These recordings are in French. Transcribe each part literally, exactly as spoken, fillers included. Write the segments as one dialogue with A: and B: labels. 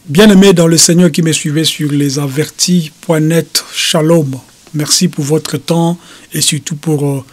A: Bien-aimés dans le Seigneur qui me suivait sur les avertis point net, shalom. Merci pour votre temps et surtout pour euh,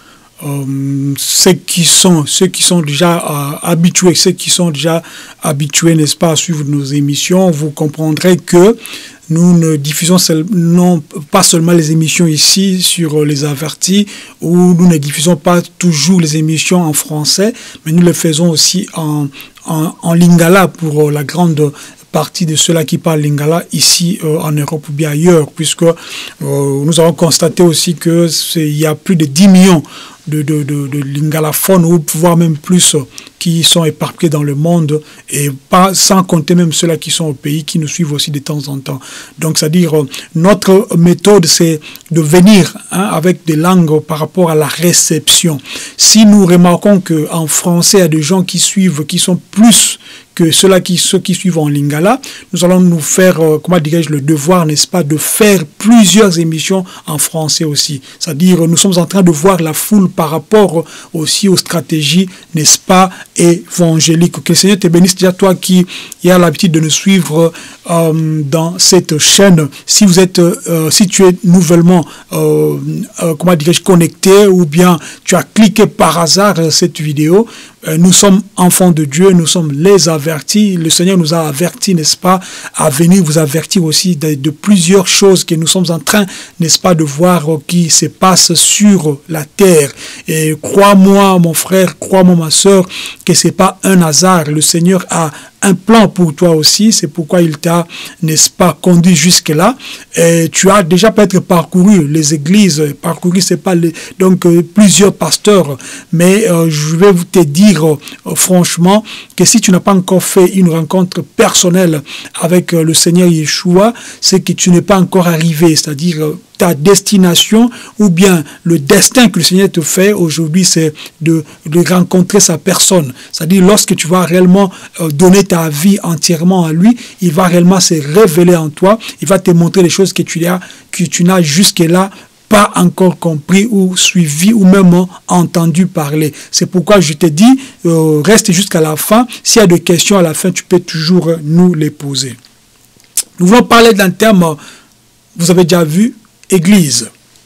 A: euh, ceux qui sont, ceux qui sont déjà euh, habitués, ceux qui sont déjà habitués, n'est-ce pas, à suivre nos émissions. Vous comprendrez que nous ne diffusons seul, non, pas seulement les émissions ici sur les avertis, où nous ne diffusons pas toujours les émissions en français, mais nous le faisons aussi en, en, en lingala pour la grande partie de ceux-là qui parlent lingala ici euh, en Europe ou bien ailleurs, puisque euh, nous avons constaté aussi que il y a plus de dix millions de, de, de, de lingalaphones, ou voire même plus, qui sont éparpillés dans le monde, et pas sans compter même ceux-là qui sont au pays, qui nous suivent aussi de temps en temps. Donc, c'est-à-dire, euh, notre méthode, c'est de venir hein, avec des langues par rapport à la réception. Si nous remarquons qu'en français, il y a des gens qui suivent, qui sont plus que ceux-là qui, ceux qui suivent en lingala, nous allons nous faire, euh, comment dirais-je, le devoir, n'est-ce pas, de faire plusieurs émissions en français aussi. C'est-à-dire, nous sommes en train de voir la foule par rapport aussi aux stratégies, n'est-ce pas, évangéliques. Que le Seigneur te bénisse déjà, toi qui as l'habitude de nous suivre euh, dans cette chaîne. Si vous êtes, euh, si tu es nouvellement, euh, euh, comment dirais-je, connecté, ou bien tu as cliqué par hasard cette vidéo, euh, nous sommes enfants de Dieu, nous sommes les avertis. Le Seigneur nous a avertis, n'est-ce pas, à venir vous avertir aussi de, de plusieurs choses que nous sommes en train, n'est-ce pas, de voir qui se passe sur la terre. Et crois-moi, mon frère, crois-moi, ma soeur, que ce n'est pas un hasard. Le Seigneur a un plan pour toi aussi, c'est pourquoi il t'a, n'est-ce pas, conduit jusque-là. Et tu as déjà peut-être parcouru les églises, parcouru, c'est pas les, donc euh, plusieurs pasteurs, mais euh, je vais vous te dire euh, franchement que si tu n'as pas encore fait une rencontre personnelle avec euh, le Seigneur Yeshua, c'est que tu n'es pas encore arrivé, c'est-à-dire euh, ta destination ou bien le destin que le Seigneur te fait aujourd'hui, c'est de, de rencontrer sa personne. C'est-à-dire lorsque tu vas réellement euh, donner ta vie entièrement à lui, il va réellement se révéler en toi, il va te montrer les choses que tu as, que tu n'as jusque-là pas encore compris ou suivi ou même entendu parler. C'est pourquoi je te dis, euh, reste jusqu'à la fin. S'il y a des questions à la fin, tu peux toujours nous les poser. Nous voulons parler d'un terme, vous avez déjà vu, Église.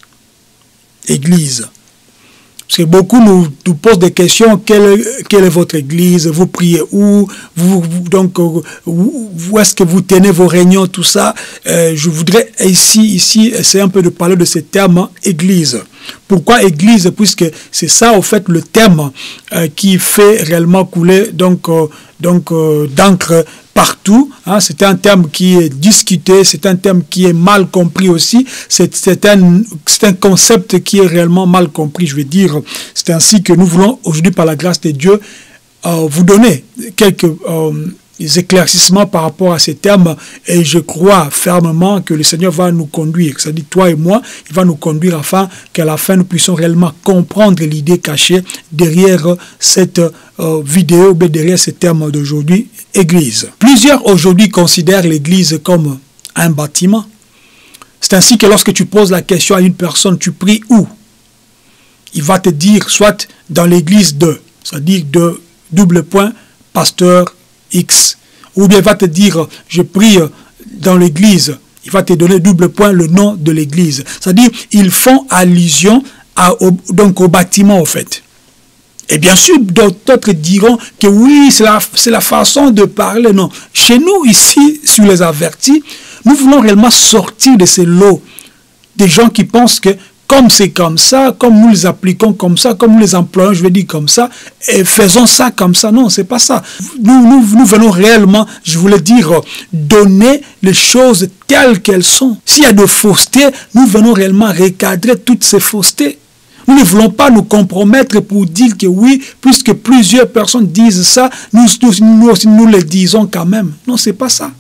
A: Église. Parce que beaucoup nous, nous posent des questions. Quelle, quelle est votre église? Vous priez où? Vous, vous, donc, où, où est-ce que vous tenez vos réunions? Tout ça. Euh, je voudrais ici, ici, essayer un peu de parler de ce terme église. Pourquoi église? Puisque c'est ça, au fait, le terme euh, qui fait réellement couler donc, euh, donc, euh, d'encre partout. Hein, c'est un terme qui est discuté, c'est un terme qui est mal compris aussi, c'est un, un concept qui est réellement mal compris, je veux dire. C'est ainsi que nous voulons aujourd'hui, par la grâce de Dieu, euh, vous donner quelques euh, éclaircissements par rapport à ces termes, et je crois fermement que le Seigneur va nous conduire, c'est-à-dire toi et moi, il va nous conduire afin qu'à la fin nous puissions réellement comprendre l'idée cachée derrière cette euh, vidéo, mais derrière ces termes d'aujourd'hui, Église. Plusieurs aujourd'hui considèrent l'Église comme un bâtiment. C'est ainsi que lorsque tu poses la question à une personne, tu pries où? Il va te dire soit dans l'église de, c'est-à-dire de double point, pasteur X. Ou bien il va te dire, je prie dans l'église. Il va te donner double point le nom de l'église. C'est-à-dire, ils font allusion à, au, donc au bâtiment, au fait. Et bien sûr, d'autres diront que oui, c'est la, c'est la façon de parler. Non. Chez nous, ici, sur les avertis, nous voulons réellement sortir de ces lots des gens qui pensent que comme c'est comme ça, comme nous les appliquons comme ça, comme nous les employons, je vais dire comme ça, et faisons ça comme ça. Non, c'est pas ça. Nous, nous, nous venons réellement, je voulais dire, donner les choses telles qu'elles sont. S'il y a de fausseté, nous venons réellement recadrer toutes ces faussetés. Nous ne voulons pas nous compromettre pour dire que oui, puisque plusieurs personnes disent ça, nous, nous, nous, nous le disons quand même. Non, c'est pas ça.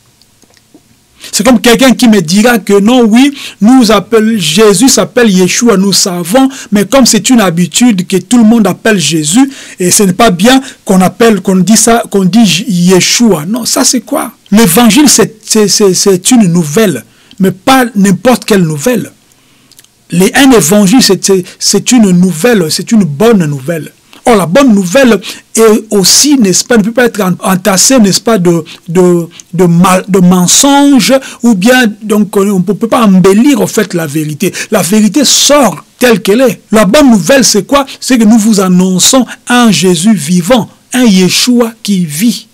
A: C'est comme quelqu'un qui me dira que non, oui, nous appelle, Jésus s'appelle Yeshua, nous savons, mais comme c'est une habitude que tout le monde appelle Jésus, et ce n'est pas bien qu'on appelle, qu'on dit ça, qu'on dit Yeshua. Non, ça c'est quoi? L'évangile, c'est une nouvelle, mais pas n'importe quelle nouvelle. Les, un évangile, c'est une nouvelle, c'est une bonne nouvelle. Or, la bonne nouvelle est aussi, n'est-ce pas, ne peut pas être entassée, n'est-ce pas, de, de, de, mal, de mensonges, ou bien, donc, on ne peut pas embellir, en fait, la vérité. La vérité sort telle qu'elle est. La bonne nouvelle, c'est quoi? C'est que nous vous annonçons un Jésus vivant, un Yeshua qui vit.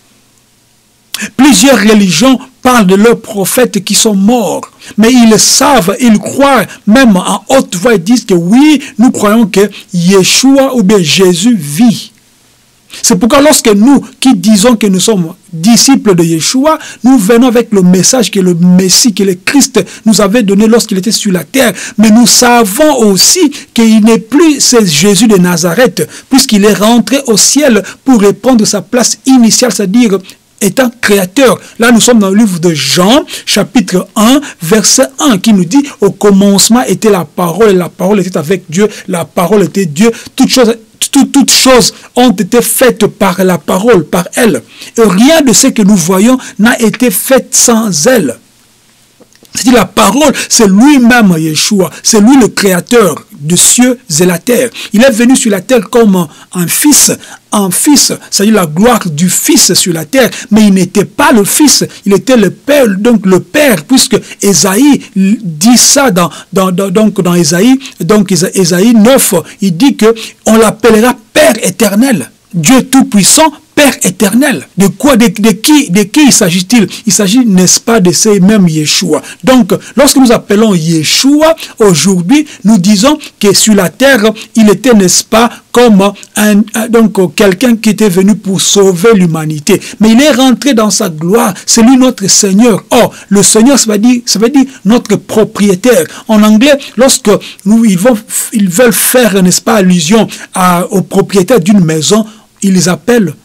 A: Plusieurs religions parlent de leurs prophètes qui sont morts, mais ils savent, ils croient, même en haute voix, ils disent que oui, nous croyons que Yeshua ou bien Jésus vit. C'est pourquoi lorsque nous qui disons que nous sommes disciples de Yeshua, nous venons avec le message que le Messie, que le Christ nous avait donné lorsqu'il était sur la terre. Mais nous savons aussi qu'il n'est plus ce Jésus de Nazareth, puisqu'il est rentré au ciel pour répondre sa place initiale, c'est-à-dire étant créateur. Là, nous sommes dans le livre de Jean, chapitre un, verset un, qui nous dit, au commencement était la parole, et la parole était avec Dieu, la parole était Dieu, toutes choses Toutes, toutes choses ont été faites par la parole, par elle. Et rien de ce que nous voyons n'a été fait sans elle. C'est-à-dire la parole, c'est lui-même Yeshua, c'est lui le créateur des cieux et la terre. Il est venu sur la terre comme un fils, un fils, c'est-à-dire la gloire du fils sur la terre, mais il n'était pas le fils, il était le père, donc le père, puisque Ésaïe dit ça dans, dans, dans, donc dans Ésaïe, donc Ésaïe neuf, il dit que on l'appellera Père éternel, Dieu tout-puissant, Père éternel. De quoi, de, de qui, de qui il s'agit-il? Il s'agit, n'est-ce pas, de ces mêmes Yeshua. Donc, lorsque nous appelons Yeshua, aujourd'hui, nous disons que sur la terre, il était, n'est-ce pas, comme un, un, donc quelqu'un qui était venu pour sauver l'humanité. Mais il est rentré dans sa gloire. C'est lui notre Seigneur. Or, le Seigneur, ça veut dire, ça veut dire notre propriétaire. En anglais, lorsque nous, ils, vont, ils veulent faire, n'est-ce pas, allusion à, au propriétaire d'une maison, ils les appellent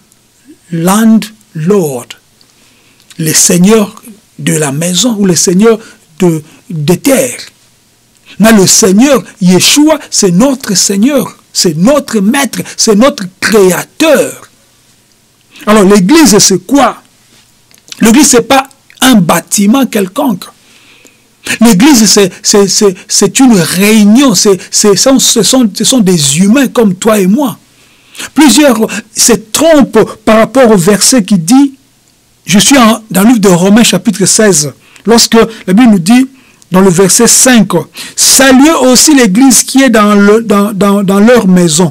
A: landlord, les seigneurs de la maison ou les seigneurs de, de terre. Mais le Seigneur Yeshua, c'est notre Seigneur, c'est notre maître, c'est notre créateur. Alors l'église, c'est quoi? L'église, c'est pas un bâtiment quelconque. L'église, c'est une réunion, c'est, ce, sont, ce, sont, ce sont des humains comme toi et moi. Plusieurs se trompent par rapport au verset qui dit, je suis en, dans le livre de Romains chapitre seize, lorsque la Bible nous dit, dans le verset cinq, saluez aussi l'église qui est dans, le, dans, dans, dans leur maison.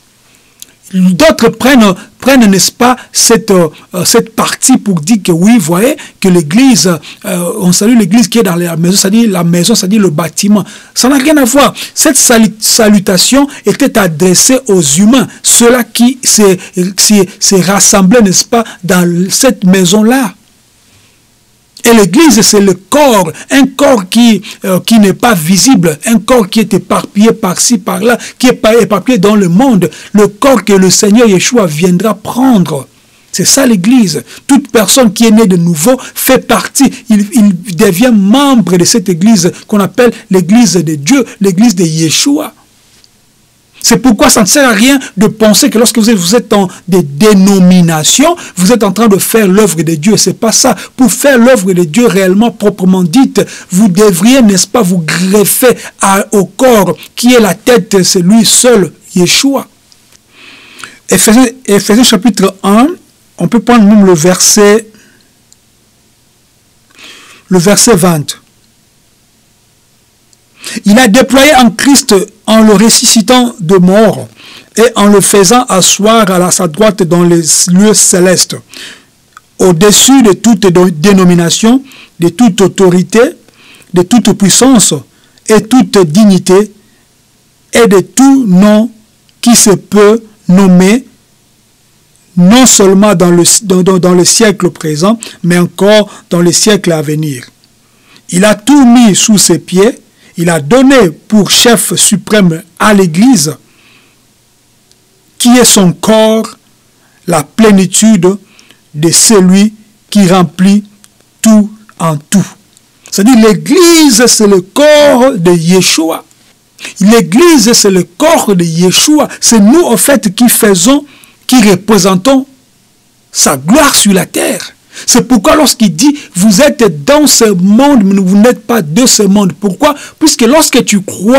A: D'autres prennent, prennent n'est-ce pas, cette, euh, cette partie pour dire que oui, vous voyez, que l'église, euh, on salue l'église qui est dans la maison, c'est-à-dire la maison, c'est-à-dire le bâtiment. Ça n'a rien à voir. Cette salutation était adressée aux humains, ceux-là qui s'est rassemblés, n'est-ce pas, dans cette maison-là. Et l'église, c'est le corps, un corps qui, euh, qui n'est pas visible, un corps qui est éparpillé par-ci, par-là, qui est éparpillé dans le monde, le corps que le Seigneur Yeshua viendra prendre. C'est ça l'église. Toute personne qui est née de nouveau fait partie, il, il devient membre de cette église qu'on appelle l'église de Dieu, l'église de Yeshua. C'est pourquoi ça ne sert à rien de penser que lorsque vous êtes, vous êtes dans des dénominations, vous êtes en train de faire l'œuvre de Dieu. Ce n'est pas ça. Pour faire l'œuvre de Dieu réellement proprement dite, vous devriez, n'est-ce pas, vous greffer à, au corps qui est la tête, c'est lui seul, Yeshua. Éphésiens, Éphésiens chapitre un, on peut prendre même le verset, le verset vingt. Il a déployé en Christ en le ressuscitant de mort et en le faisant asseoir à sa droite dans les lieux célestes, au-dessus de toute dénomination, de toute autorité, de toute puissance et toute dignité, et de tout nom qui se peut nommer, non seulement dans le, dans, dans le siècle présent, mais encore dans le siècle à venir. Il a tout mis sous ses pieds. Il a donné pour chef suprême à l'Église, qui est son corps, la plénitude de celui qui remplit tout en tout. C'est-à-dire l'Église, c'est le corps de Yeshua. L'Église, c'est le corps de Yeshua. C'est nous, en fait, qui faisons, qui représentons sa gloire sur la terre. C'est pourquoi lorsqu'il dit, vous êtes dans ce monde, mais vous n'êtes pas de ce monde. Pourquoi? Puisque lorsque tu crois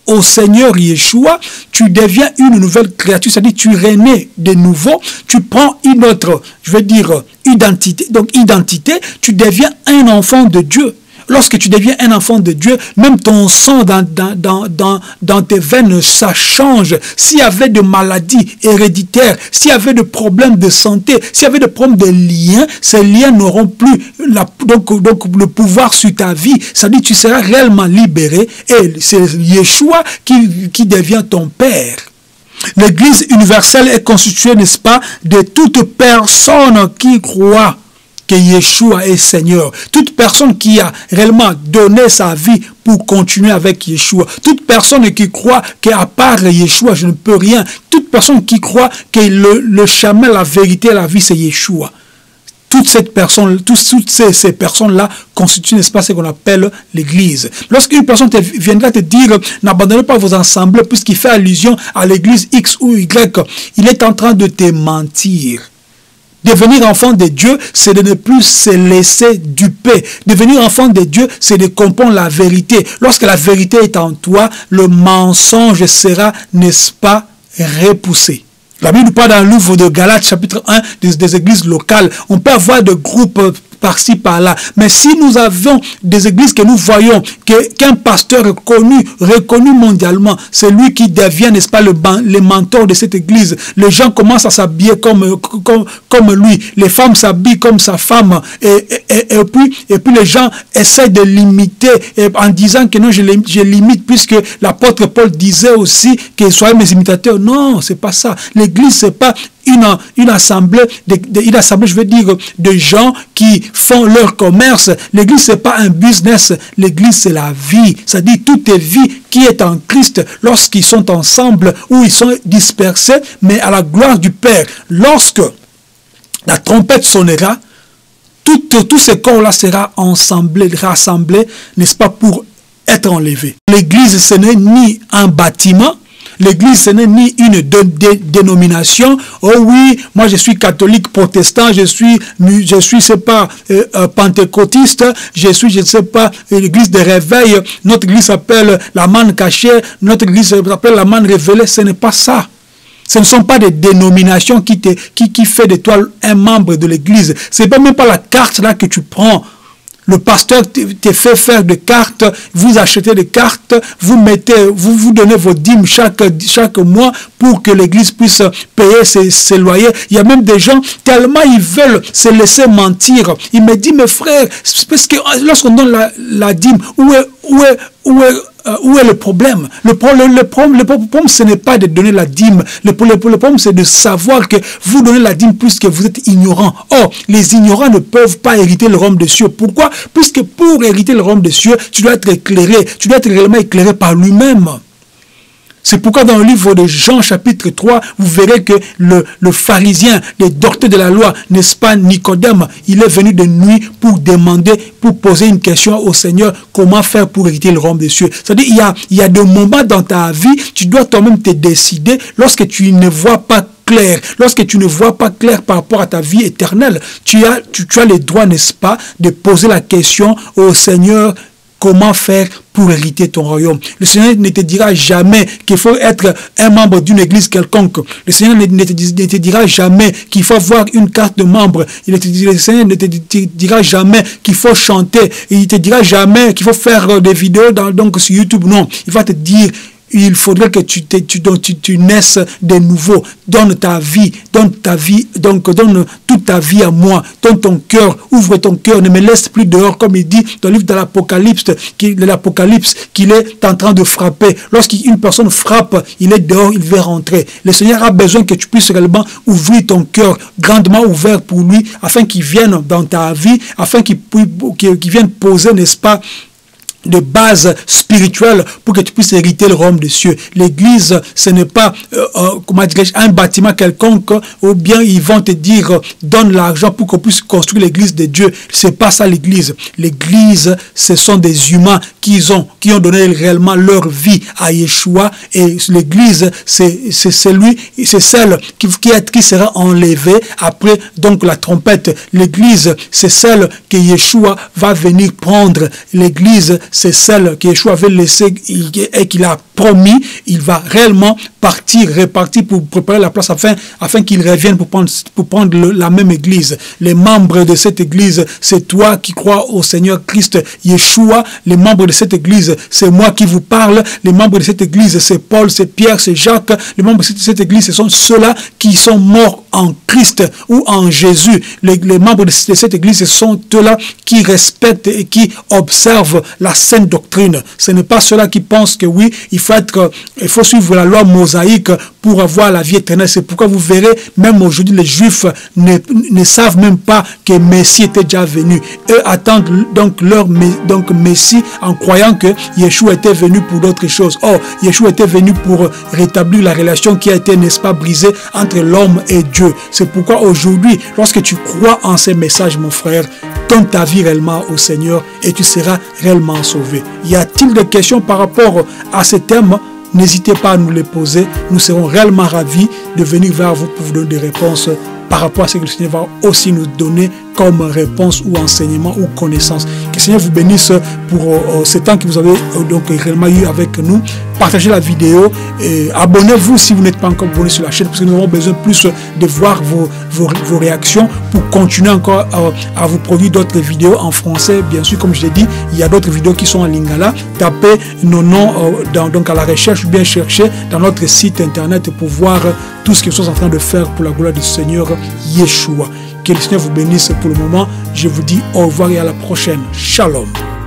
A: au Seigneur Yeshua, tu deviens une nouvelle créature, c'est-à-dire tu renais de nouveau, tu prends une autre, je veux dire, identité. Donc identité, tu deviens un enfant de Dieu. Lorsque tu deviens un enfant de Dieu, même ton sang dans, dans, dans, dans, dans tes veines, ça change. S'il y avait de maladies héréditaires, s'il y avait de problèmes de santé, s'il y avait de problèmes de liens, ces liens n'auront plus la, donc, donc, le pouvoir sur ta vie. C'est-à-dire que tu seras réellement libéré et c'est Yeshua qui, qui devient ton Père. L'Église universelle est constituée, n'est-ce pas, de toute personne qui croit que Yeshua est Seigneur. Toute personne qui a réellement donné sa vie pour continuer avec Yeshua. Toute personne qui croit qu'à part Yeshua, je ne peux rien. Toute personne qui croit que le, le chemin, la vérité, la vie, c'est Yeshua. Toutes ces personnes, toutes, toutes ces, ces personnes-là constituent, n'est-ce pas, ce qu'on appelle l'Église. Lorsqu'une personne te, viendra te dire, n'abandonnez pas vos assemblées, puisqu'il fait allusion à l'Église X ou Y, il est en train de te mentir. Devenir enfant de Dieu, c'est de ne plus se laisser duper. Devenir enfant de Dieu, c'est de comprendre la vérité. Lorsque la vérité est en toi, le mensonge sera, n'est-ce pas, repoussé. La Bible parle dans le livre de Galates, chapitre un, des, des églises locales. On peut avoir des groupes par-ci, par-là. Mais si nous avons des églises que nous voyons, qu'un pasteur connu, reconnu mondialement, c'est lui qui devient, n'est-ce pas, le, le mentor de cette église. Les gens commencent à s'habiller comme, comme, comme lui. Les femmes s'habillent comme sa femme. Et, et, et, puis, et puis les gens essaient de l'imiter en disant que non, je, je l'imite, puisque l'apôtre Paul disait aussi que soyez mes imitateurs. Non, c'est pas ça. L'église, c'est pas Une, une assemblée, de, de, une assemblée, je veux dire, de gens qui font leur commerce. L'église, ce n'est pas un business. L'église, c'est la vie. C'est-à-dire toute vie qui est en Christ lorsqu'ils sont ensemble ou ils sont dispersés, mais à la gloire du Père. Lorsque la trompette sonnera, tout, tout ce corps-là sera ensemblé, rassemblé, n'est-ce pas, pour être enlevé. L'église, ce n'est ni un bâtiment. L'église, ce n'est ni une de, de, dénomination. Oh oui, moi je suis catholique, protestant, je suis, je suis, c'est pas, euh, euh, pentecôtiste, je suis, je ne sais pas, l'église de réveil. Notre église s'appelle la manne cachée, notre église s'appelle la manne révélée. Ce n'est pas ça. Ce ne sont pas des dénominations qui, te, qui, qui fait de toi un membre de l'église. Ce n'est pas même pas la carte là que tu prends. Le pasteur te fait faire des cartes, vous achetez des cartes, vous mettez, vous vous donnez vos dîmes chaque, chaque mois pour que l'église puisse payer ses, ses loyers. Il y a même des gens, tellement ils veulent se laisser mentir. Il me dit, mes frères, parce que lorsqu'on donne la, la dîme, où est, où est, où est, Euh, où est le problème? Le problème, le problème, le problème ce n'est pas de donner la dîme. Le, le, le problème, c'est de savoir que vous donnez la dîme puisque vous êtes ignorant. Or, les ignorants ne peuvent pas hériter le royaume des cieux. Pourquoi? Puisque pour hériter le royaume des cieux, tu dois être éclairé. Tu dois être réellement éclairé par lui-même. C'est pourquoi dans le livre de Jean chapitre trois, vous verrez que le, le pharisien, le docteur de la loi, n'est-ce pas Nicodème, il est venu de nuit pour demander, pour poser une question au Seigneur, comment faire pour hériter le royaume des cieux. C'est-à-dire, il y a, il y a des moments dans ta vie, tu dois toi-même te décider, lorsque tu ne vois pas clair, lorsque tu ne vois pas clair par rapport à ta vie éternelle, tu as, tu, tu as le droit, n'est-ce pas, de poser la question au Seigneur, comment faire pour hériter ton royaume. Le Seigneur ne te dira jamais qu'il faut être un membre d'une église quelconque. Le Seigneur ne te, ne te dira jamais qu'il faut avoir une carte de membre. Il te, le Seigneur ne te dira jamais qu'il faut chanter. Il ne te dira jamais qu'il faut faire des vidéos dans, donc sur YouTube. Non, il va te dire, il faudrait que tu, te, tu, tu, tu naisses de nouveau. Donne ta vie, donne ta vie, donc donne toute ta vie à moi. Donne ton cœur, ouvre ton cœur, ne me laisse plus dehors, comme il dit dans le livre de l'Apocalypse, de l'Apocalypse, qu'il est en train de frapper. Lorsqu'une personne frappe, il est dehors, il veut rentrer. Le Seigneur a besoin que tu puisses réellement ouvrir ton cœur, grandement ouvert pour lui, afin qu'il vienne dans ta vie, afin qu'il qu'il vienne poser, n'est-ce pas, de base spirituelle pour que tu puisses hériter le royaume des cieux. L'église, ce n'est pas euh, euh, comment dirais-je, un bâtiment quelconque, ou bien ils vont te dire euh, donne l'argent pour qu'on puisse construire l'église de Dieu. C'est pas ça l'église. L'église, ce sont des humains qui ont, qui ont donné réellement leur vie à Yeshua, et l'église, c'est celui, c'est celle qui, qui, est, qui sera enlevée après donc la trompette. L'église, c'est celle que Yeshua va venir prendre. L'église, c'est celle que Yeshua avait laissée et qu'il a promis, il va réellement partir, repartir pour préparer la place afin, afin qu'il revienne pour prendre, pour prendre le, la même église. Les membres de cette église, c'est toi qui crois au Seigneur Christ Yeshua. Les membres de cette église, c'est moi qui vous parle. Les membres de cette église, c'est Paul, c'est Pierre, c'est Jacques. Les membres de cette, cette église, ce sont ceux-là qui sont morts en Christ ou en Jésus. Les, les membres de cette église, ce sont ceux-là qui respectent et qui observent la sainte doctrine. Ce n'est pas ceux-là qui pensent que oui, il faut être, il faut suivre la loi mosaïque pour avoir la vie éternelle. C'est pourquoi vous verrez, même aujourd'hui, les Juifs ne, ne savent même pas que Messie était déjà venu. Eux attendent donc leur donc Messie en croyant que Yeshua était venu pour d'autres choses. Or, Yeshua était venu pour rétablir la relation qui a été, n'est-ce pas, brisée entre l'homme et Dieu. C'est pourquoi aujourd'hui, lorsque tu crois en ces messages, mon frère, donne ta vie réellement au Seigneur et tu seras réellement sauvé. Y a-t-il des questions par rapport à ce thème? N'hésitez pas à nous les poser. Nous serons réellement ravis de venir vers vous pour vous donner des réponses par rapport à ce que le Seigneur va aussi nous donner comme réponse ou enseignement ou connaissance. Que le Seigneur vous bénisse pour euh, ce temps que vous avez euh, donc réellement eu avec nous. Partagez la vidéo et abonnez-vous si vous n'êtes pas encore abonné sur la chaîne, parce que nous avons besoin plus de voir vos, vos, vos réactions pour continuer encore euh, à vous produire d'autres vidéos en français. Bien sûr, comme je l'ai dit, il y a d'autres vidéos qui sont en lingala. Tapez nos noms euh, dans, donc à la recherche ou bien cherchez dans notre site internet pour voir tout ce que nous sommes en train de faire pour la gloire du Seigneur Yeshua. Que le Seigneur vous bénisse pour le moment. Je vous dis au revoir et à la prochaine. Shalom.